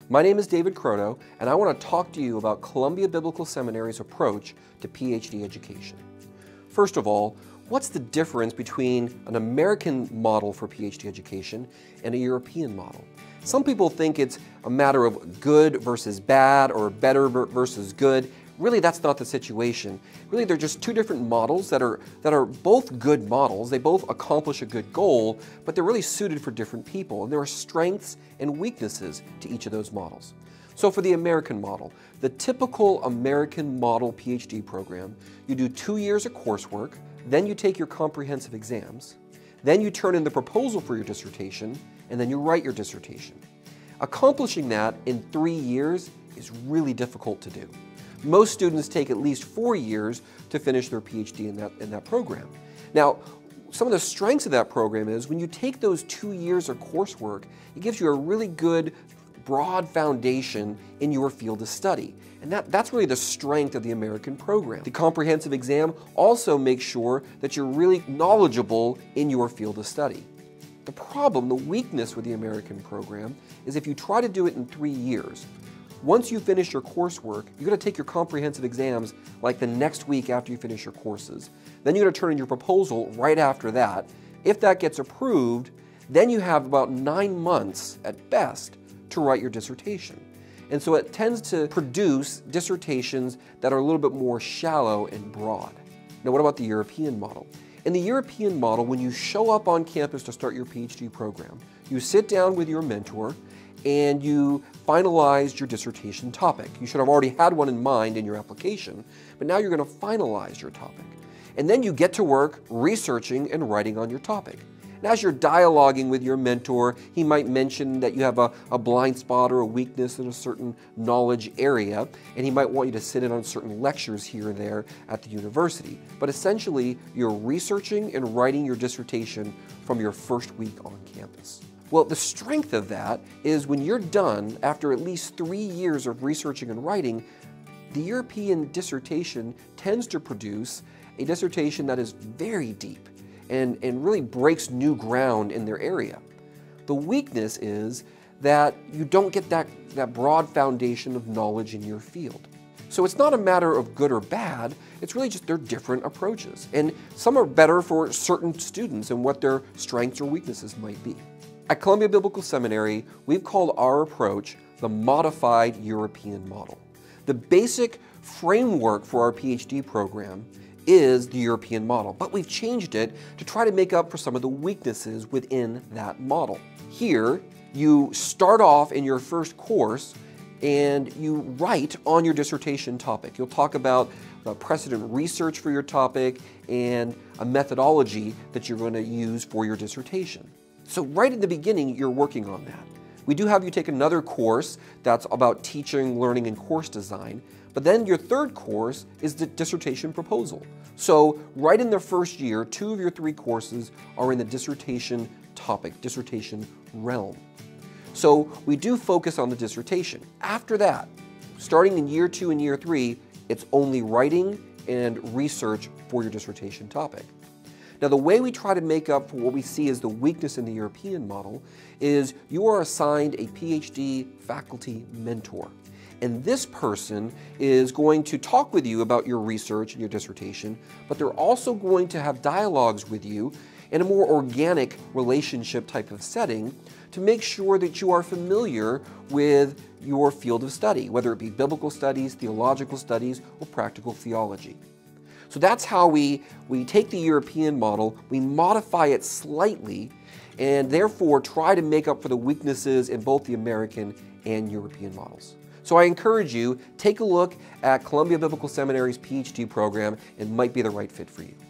My name is David Croto, and I want to talk to you about Columbia Biblical Seminary's approach to PhD education. First of all, what's the difference between an American model for PhD education and a European model? Some people think it's a matter of good versus bad or better versus good. Really, that's not the situation. Really, they're just two different models that are both good models. They both accomplish a good goal, but they're really suited for different people, and there are strengths and weaknesses to each of those models. So for the American model, the typical American model PhD program, you do 2 years of coursework, then you take your comprehensive exams, then you turn in the proposal for your dissertation, and then you write your dissertation. Accomplishing that in 3 years is really difficult to do. Most students take at least 4 years to finish their PhD in that program. Now, some of the strengths of that program is when you take those 2 years of coursework, it gives you a really good, broad foundation in your field of study. And that's really the strength of the American program. The comprehensive exam also makes sure that you're really knowledgeable in your field of study. The problem, the weakness with the American program, is if you try to do it in 3 years, once you finish your coursework, you're going to take your comprehensive exams like the next week after you finish your courses. Then you're going to turn in your proposal right after that. If that gets approved, then you have about 9 months at best to write your dissertation. And so it tends to produce dissertations that are a little bit more shallow and broad. Now, what about the European model? In the European model, when you show up on campus to start your PhD program, you sit down with your mentor and you finalize your dissertation topic. You should have already had one in mind in your application, but now you're going to finalize your topic. And then you get to work researching and writing on your topic. And as you're dialoguing with your mentor, he might mention that you have a blind spot or a weakness in a certain knowledge area, and he might want you to sit in on certain lectures here and there at the university. But essentially, you're researching and writing your dissertation from your first week on campus. Well, the strength of that is when you're done, after at least 3 years of researching and writing, the European dissertation tends to produce a dissertation that is very deep and really breaks new ground in their area. The weakness is that you don't get that broad foundation of knowledge in your field. So it's not a matter of good or bad, it's really just they're different approaches. And some are better for certain students and what their strengths or weaknesses might be. At Columbia Biblical Seminary, we've called our approach the modified European model. The basic framework for our PhD program is the European model, but we've changed it to try to make up for some of the weaknesses within that model. Here, you start off in your first course and you write on your dissertation topic. You'll talk about the precedent research for your topic and a methodology that you're going to use for your dissertation. So right in the beginning, you're working on that. We do have you take another course that's about teaching, learning, and course design, but then your third course is the dissertation proposal. So right in the first year, 2 of your 3 courses are in the dissertation topic, dissertation realm. So we do focus on the dissertation. After that, starting in year 2 and year 3, it's only writing and research for your dissertation topic. Now, the way we try to make up for what we see as the weakness in the European model is you are assigned a PhD faculty mentor. And this person is going to talk with you about your research and your dissertation, but they're also going to have dialogues with you in a more organic relationship type of setting to make sure that you are familiar with your field of study, whether it be biblical studies, theological studies, or practical theology. So that's how we take the European model, we modify it slightly, and therefore try to make up for the weaknesses in both the American and European models. So I encourage you, take a look at Columbia Biblical Seminary's PhD program. It might be the right fit for you.